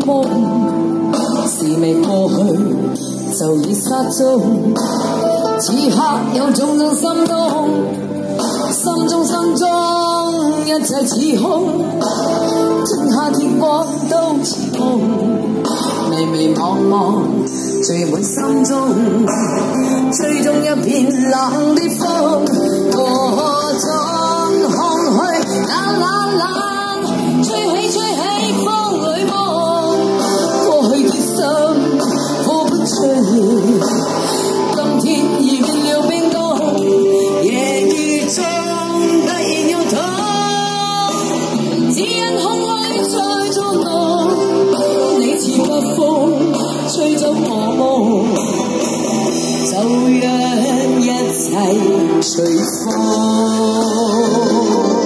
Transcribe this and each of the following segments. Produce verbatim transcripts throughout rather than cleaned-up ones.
風，事未過去就已失蹤。此刻有種種心動，心中心中一切似空。天下天光都似夢，微微茫茫聚滿心中，吹中一片冷的風，嗰種空虛冷冷冷，吹起吹起風裏夢，過去的心付不出，今天已變了冰凍，夜雨中突然要痛，只因空虛在作弄，你似北風吹走我夢，就讓一切隨風。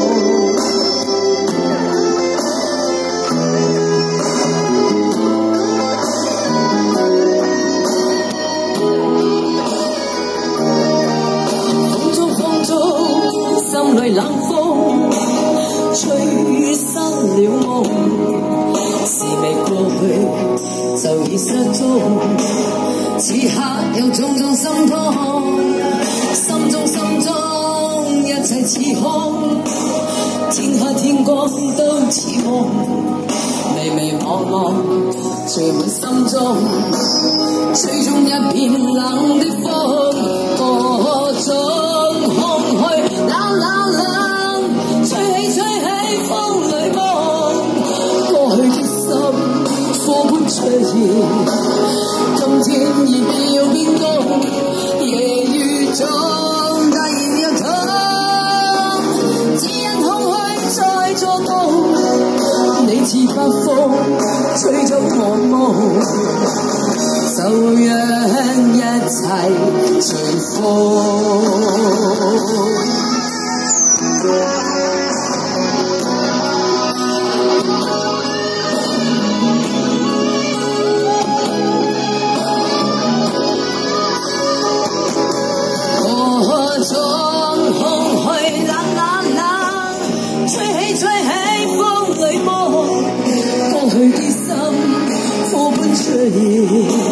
心裏冷風吹失了夢，事未過去就已失蹤。此刻有種種心痛，心中心中一切似空。天下天光都似夢，微微茫茫聚滿心中，吹中一片冷的風，嗰種空虛冷冷冷，吹起吹起風裏夢，過去的心火般灼熱，今天已變了冰凍，夜雨中突然要痛，只因空虛在作弄，你似北風吹走我夢，就讓一切隨風。嗰種空虛冷冷冷，吹起吹起風裏夢，過去的心火般灼熱。